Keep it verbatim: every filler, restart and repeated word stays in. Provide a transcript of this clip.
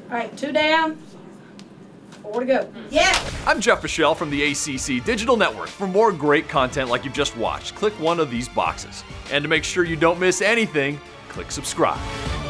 All right, two down, four to go. Yeah! I'm Jeff Fischel from the A C C Digital Network. For more great content like you've just watched, click one of these boxes. And to make sure you don't miss anything, click subscribe.